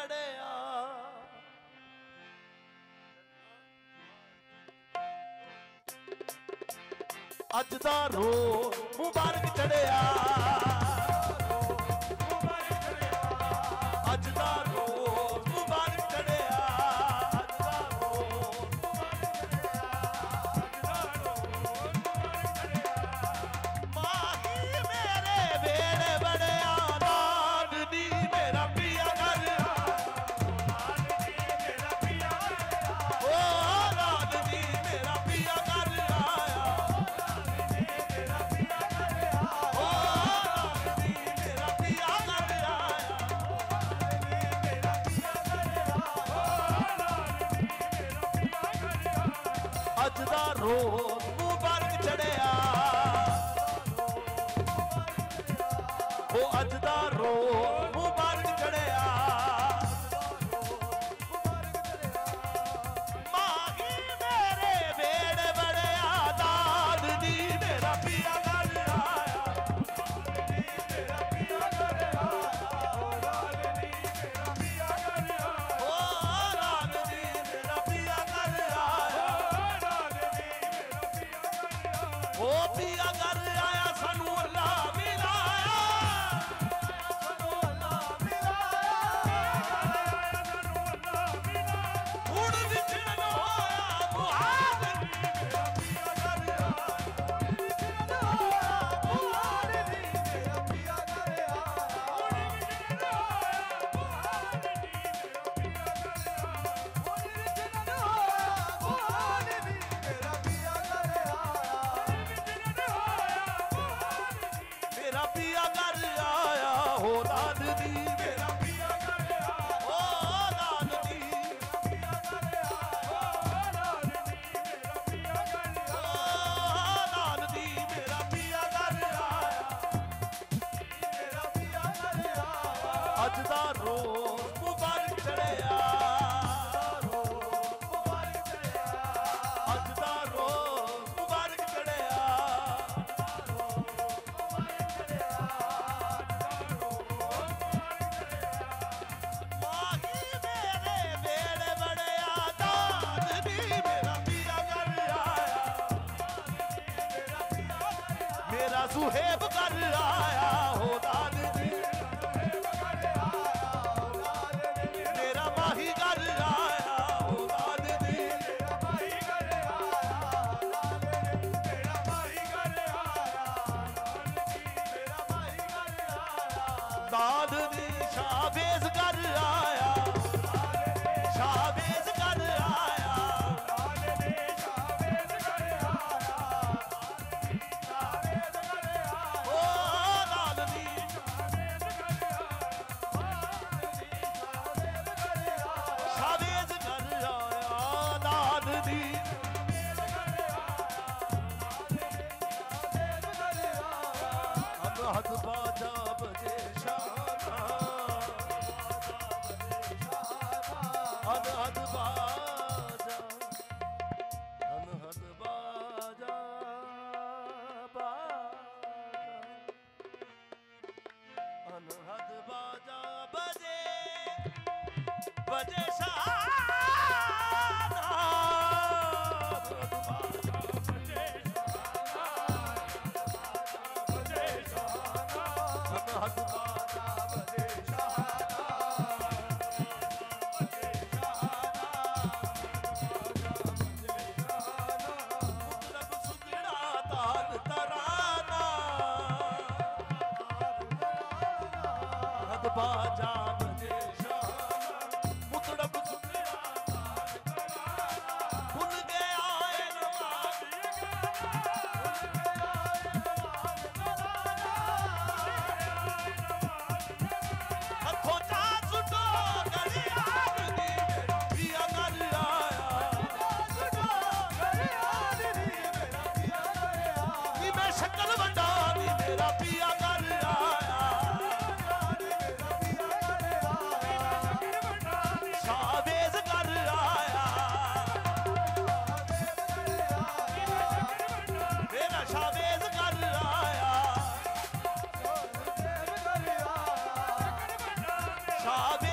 चढ़िया अज दा रोज मुबारक चढ़िया अज दा रोज मुबारक चढ़िया माही मेरे वेड़े बड़े आबाद दी मेरा पिया घर अज दा रोज मुबारक चढ़िया ओ अज दा रोज मुबारक चढ़िया माही मेरे वेड़े बड़े आदाद दी मेरा पिया घर आया ओ पिया घर आया सानू अल्लाह मिलाया हुण विछड़न होया बुहार मेरा पिया घर मेरा पिया घर आया हो लाल दी मेरा पिया घर आया ओ लाल दी मेरा पिया घर आया ओ लाल दी मेरा पिया घर आया मेरा पिया घर आया अज दा रोज मुबारक चढ़िया अज दा रोज मुबारक चढ़िया मेरा सुहेब कर आया हो लाल दी मेरा माही कर आया हो लाल दी लाल दी शाबेज कर आया शाबेज कर आया हद बाजा बजे शाना हद बाजा हद बाजा हद बाजा बजे बजे शाना हद बाजा बजे शाना मुतलब सुगड़ा ताल तराना हद बाजा बजे शाना मुतलब सुगड़ा ताल तराना भूल गया नमाज मेरा पिया घर आया शाबेज घर आया मेरा शाबेज घर आया शाबेज